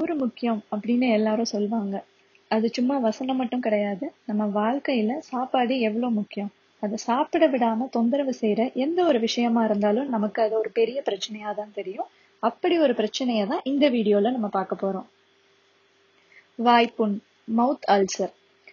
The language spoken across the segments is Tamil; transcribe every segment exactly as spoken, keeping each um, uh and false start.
சோறு முக்கியம் அப்படின்னு எல்லாரும் சொல்லுவாங்க. அது சும்மா வசனம் மட்டும் கிடையாது. நம்ம வாழ்க்கையில சாப்பாடு எவ்வளவு முக்கியம். அதை சாப்பிட விடாம தொந்தரவு செய்யற எந்த ஒரு விஷயமா இருந்தாலும் நமக்கு அது ஒரு பெரிய பிரச்சனையா தான் தெரியும். அப்படி ஒரு பிரச்சனையை தான் இந்த வீடியோல நம்ம பார்க்க போறோம். வாய்ப்புண், மவுத் அல்சர்.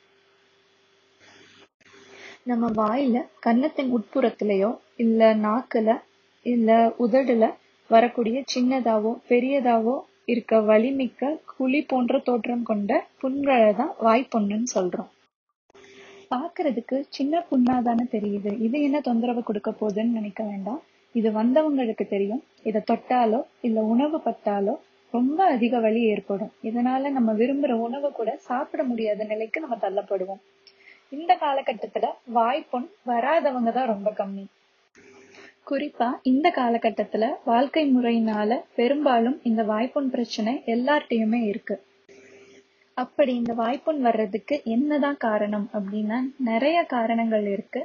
நம்ம வாயில கன்னத்தின் உட்புறத்திலேயோ இல்ல நாக்குல இல்ல உதடுல வரக்கூடிய சின்னதாவோ பெரியதாவோ இருக்க வலிமிக்க குழி போன்ற தோற்றம் கொண்ட புண்களை தான் வாய்ப்புண்ணுன்னு சொல்றோம். பாக்குறதுக்கு சின்ன புண்ணாதானே தெரியுது, இது என்ன தொந்தரவு கொடுக்க போகுதுன்னு நினைக்க வேண்டாம். இது வந்தவங்களுக்கு தெரியும். இதை தொட்டாலோ இல்ல உணவு பட்டாலோ ரொம்ப அதிக வலி ஏற்படும். இதனால நம்ம விரும்புற உணவு கூட சாப்பிட முடியாத நிலைக்கு நம்ம தள்ளப்படுவோம். இந்த காலகட்டத்துல வாய்ப்புண் வராதவங்க தான் ரொம்ப கம்மி. குறிப்பா இந்த காலகட்டத்துல வாழ்க்கை முறையினால பெரும்பாலும் இந்த வாய்ப்புண் பிரச்சனை எல்லார்ட்டையுமே இருக்கு. அப்படி இந்த வாய்ப்புண் வர்றதுக்கு என்னதான் காரணம் அப்படின்னா நிறைய காரணங்கள் இருக்கு.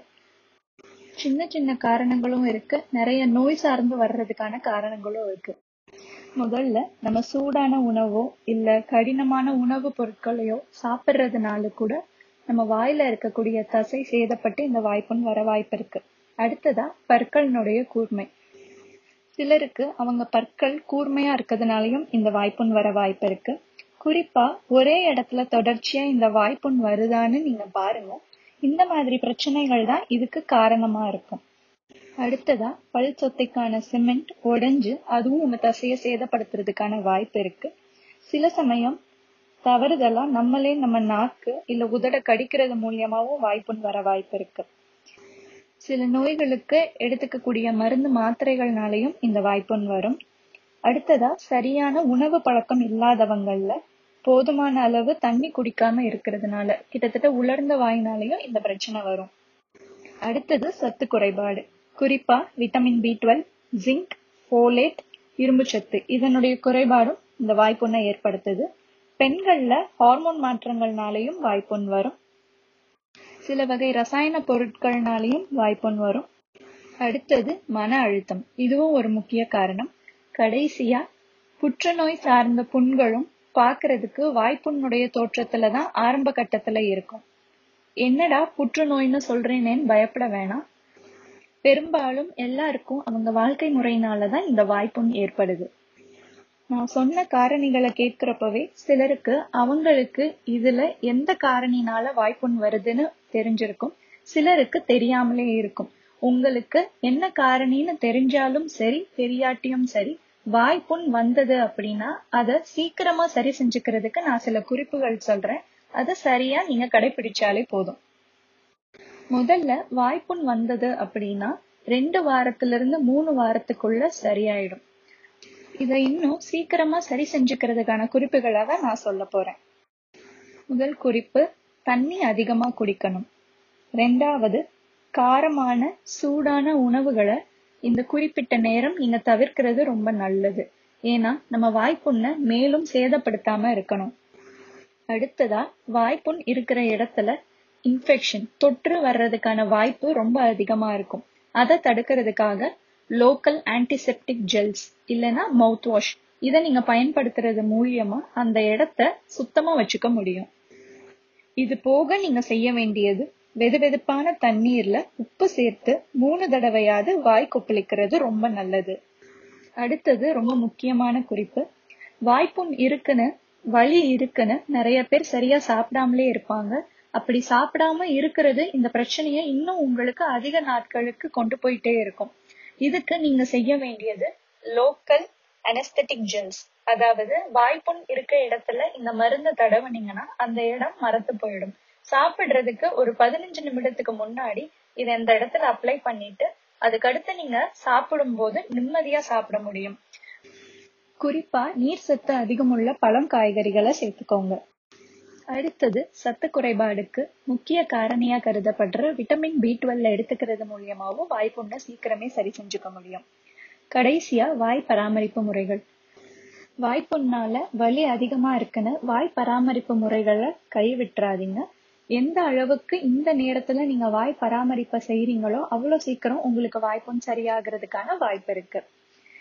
சின்ன சின்ன காரணங்களும் இருக்கு, நிறைய நோய் சார்ந்து வர்றதுக்கான காரணங்களும் இருக்கு. முதல்ல நம்ம சூடான உணவோ இல்ல கடினமான உணவு பொருட்களையோ சாப்பிடுறதுனால கூட நம்ம வாயில இருக்கக்கூடிய தசை சேதப்பட்டு இந்த வாய்ப்புண் வர வாய்ப்பு இருக்கு. அடுத்ததா பற்களினுடைய கூர்மை. சிலருக்கு அவங்க பற்கள் கூர்மையா இருக்கிறதுனாலயும் இந்த வாய்ப்புண் வர வாய்ப்பு இருக்கு. குறிப்பா ஒரே இடத்துல தொடர்ச்சியா இந்த வாய்ப்புண் வருதான்னு நீங்க பாருங்க. இந்த மாதிரி பிரச்சனைகள் தான் இதுக்கு காரணமா இருக்கும். அடுத்ததா பல் சொத்தைக்கான சிமெண்ட் உடைஞ்சு அதுவும் உங்க தசையை சேதப்படுத்துறதுக்கான வாய்ப்பு இருக்கு. சில சமயம் தவறுதலா நம்மளே நம்ம நாக்கு இல்ல உதட கடிக்கிறது மூலியமாவும் வாய்ப்புண் வர வாய்ப்பு இருக்கு. சில நோய்களுக்கு எடுத்துக்கக்கூடிய மருந்து மாத்திரைகள்னாலையும் இந்த வாய்ப்புண் வரும். அடுத்ததா சரியான உணவு பழக்கம் இல்லாதவங்கள்ல போதுமான அளவு தண்ணி குடிக்காம இருக்கிறதுனால கிட்டத்தட்ட உலர்ந்த வாயினாலையும் இந்த பிரச்சனை வரும். அடுத்தது சத்து குறைபாடு. குறிப்பா vitamin B twelve, zinc, folate, இரும்பு சத்து இதனுடைய குறைபாடும் இந்த வாய்ப்புண்ணை ஏற்படுத்துது. பெண்கள்ல ஹார்மோன் மாற்றங்கள்னாலையும் வாய்ப்புண் வரும். சில வகை ரசாயன பொருட்கள்னாலையும் வாய்ப்புண் வரும். அடுத்தது மன அழுத்தம், இதுவும் ஒரு முக்கிய காரணம். கடைசியா புற்றுநோய் சார்ந்த புண்களும் பாக்குறதுக்கு வாய்ப்புண்ணுடைய தோற்றத்துலதான் ஆரம்ப கட்டத்துல இருக்கும். என்னடா புற்றுநோய்னு சொல்றேனேன்னு பயப்பட வேணாம். பெரும்பாலும் எல்லாருக்கும் அவங்க வாழ்க்கை முறையினாலதான் இந்த வாய்ப்புண் ஏற்படுது. நான் சொன்ன காரணிகளை கேட்கிறப்பவே சிலருக்கு அவங்களுக்கு இதுல எந்த காரணினால வாய்ப்புண் வருதுன்னு தெரிஞ்சிருக்கும், சிலருக்கு தெரியாமலே இருக்கும். உங்களுக்கு என்ன காரணின்னு தெரிஞ்சாலும் சரி தெரியாட்டியும் சரி, வாய்ப்புண் வந்தது அப்படின்னா அதை சீக்கிரமா சரி செஞ்சுக்கிறதுக்கு நான் சில குறிப்புகள் சொல்றேன். அதை சரியா நீங்க கடைபிடிச்சாலே போதும். முதல்ல வாய்ப்புண் வந்தது அப்படின்னா ரெண்டு வாரத்துல இருந்து மூணு வாரத்துக்குள்ள சரியாயிடும். இதை இன்னும் சீக்கிரமா சரி செஞ்சுக்கிறதுக்கான குறிப்புகளை தான் நான் சொல்ல போறேன். முதல் குறிப்பு, தண்ணி அதிகமா குடிக்கணும். ரெண்டாவது, காரமான சூடான உணவுகளை இந்த குறிப்பிட்ட நேரம் நீங்க தவிர்க்கிறது ரொம்ப நல்லது. ஏன்னா நம்ம வாய்ப்புண்ணை மேலும் சேதப்படுத்தாம இருக்கணும். அடுத்ததா, வாய்ப்புண் இருக்கிற இடத்துல இன்ஃபெக்ஷன் தொற்று வர்றதுக்கான வாய்ப்பு ரொம்ப அதிகமா இருக்கும். அதை தடுக்கிறதுக்காக லோக்கல் ஆன்டிசெப்டிக் ஜெல்ஸ் இல்லைன்னா மவுத் வாஷ் இதை நீங்க பயன்படுத்துறது மூலியமா அந்த இடத்த சுத்தமா வச்சுக்க முடியும். இது போக நீங்க செய்ய வேண்டியது, வெது வெதுப்பான தண்ணீர்ல உப்பு சேர்த்து மூணு தடவையாவது வாய் கொப்பளிக்கிறது ரொம்ப நல்லது. அடுத்தது ரொம்ப முக்கியமான குறிப்பு, வாய்ப்புண் இருக்குன்னு வலி இருக்குன்னு நிறைய பேர் சரியா சாப்பிடாமலே இருப்பாங்க. அப்படி சாப்பிடாம இருக்கிறது இந்த பிரச்சனையை இன்னும் உங்களுக்கு அதிக நாட்களுக்கு கொண்டு போயிட்டே இருக்கும். இதுக்கு நீங்க செய்ய வேண்டியது லோக்கல் அனஸ்தெட்டிக் ஜெல்ஸ். அதாவது வாய்ப்புண் இருக்க இடத்துல இந்த மருந்து தடவுனீங்கன்னா அந்த இடம் மரத்து போயிடும். சாப்பிடுறதுக்கு ஒரு பதினஞ்சு நிமிடத்துக்கு முன்னாடி இதை இந்த இடத்துல அப்ளை பண்ணிட்டு அதுக்கடுத்து நீங்க சாப்பிடும் போது நிம்மதியா சாப்பிட முடியும். குறிப்பா நீர் சத்து அதிகமுள்ள பழம் காய்கறிகளை சேர்த்துக்கோங்க. அடுத்தது, சத்து குறைபாடுக்கு முக்கிய காரணியா கருதப்படுற விட்டமின் பி டுவெல் எடுத்துக்கிறது மூலியமாவும் வாய்ப்புண்ணை சீக்கிரமே சரி செஞ்சுக்க முடியும். கடைசியா, வாய் பராமரிப்பு முறைகள். வாய்ப்புண்ணால வலி அதிகமா இருக்குன்னு வாய் பராமரிப்பு முறைகளை கைவிட்டுறாதீங்க. எந்த அளவுக்கு இந்த நேரத்துல நீங்க வாய் பராமரிப்பை செய்யறீங்களோ அவ்வளவு சீக்கிரம் உங்களுக்கு வாய்ப்புண் சரியாகிறதுக்கான வாய்ப்பு இருக்கு.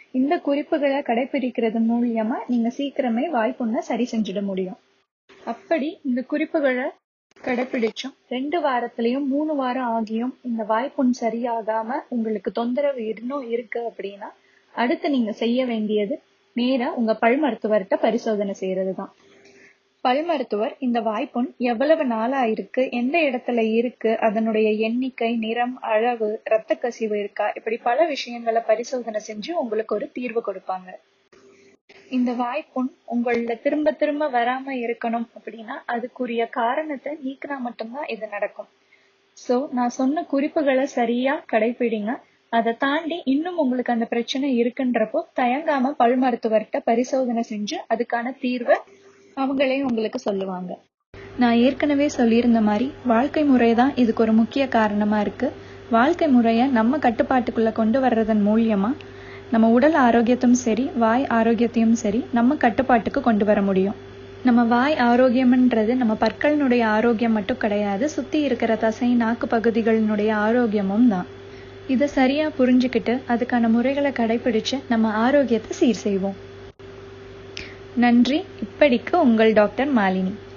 இந்த குறிப்புகளை கடைபிடிக்கிறது மூலியமா நீங்க சீக்கிரமே வாய்ப்புண்ணை சரி செஞ்சிட முடியும். அப்படி இந்த குறிப்புகளை கடைபிடிச்சும் ரெண்டு வாரத்திலயும் மூணு வாரம் ஆகியும் இந்த வாய்ப்புண் சரியாகாம உங்களுக்கு தொந்தரவு இன்னும் இருக்கு அப்படின்னா அடுத்து நீங்க செய்ய வேண்டியது நேரா உங்க பல் மருத்துவர்கிட்ட பரிசோதனை செய்யறதுதான். பல் மருத்துவர் இந்த வாய்ப்புண் எவ்வளவு நாளா இருக்கு, எந்த இடத்துல இருக்கு, அதனுடைய எண்ணிக்கை, நிறம், அளவு, இரத்த கசிவு இருக்கா, இப்படி பல விஷயங்களை பரிசோதனை செஞ்சு உங்களுக்கு ஒரு தீர்வு கொடுப்பாங்க. இந்த வாய்ப்புண் உங்கள திரும்ப திரும்ப வராம இருக்கணும் அப்படின்னா அதுக்குரிய காரணத்தை நீக்கினா மட்டும்தான் இது நடக்கும். சோ நான் சொன்ன குறிப்புகளை சரியா கடைபிடிங்க. அதை தாண்டி இன்னும் உங்களுக்கு அந்த பிரச்சனை இருக்குன்றப்போ தயங்காம பல் மருத்துவர்கிட்ட பரிசோதனை செஞ்சு அதுக்கான தீர்வை அவங்களே உங்களுக்கு சொல்லுவாங்க. நான் ஏற்கனவே சொல்லியிருந்த மாதிரி வாழ்க்கை முறைதான் இதுக்கு ஒரு முக்கிய காரணமா இருக்கு. வாழ்க்கை முறைய நம்ம கட்டுப்பாட்டுக்குள்ள கொண்டு வர்றதன் மூலியமா நம்ம உடல் ஆரோக்கியத்தையும் சரி வாய் ஆரோக்கியத்தையும் சரி நம்ம கட்டுப்பாட்டுக்கு கொண்டு வர முடியும். நம்ம வாய் ஆரோக்கியம்ன்றது நம்ம பற்களினுடைய ஆரோக்கியம் மட்டும் கிடையாது, சுத்தி இருக்கிற தசை நாக்கு பகுதிகளினுடைய ஆரோக்கியமும் தான். இதை சரியா புரிஞ்சுக்கிட்டு அதுக்கான முறைகளை கடைபிடிச்சு நம்ம ஆரோக்கியத்தை சீர் செய்வோம். நன்றி. இப்படிக்கு உங்கள் டாக்டர் மாலினி.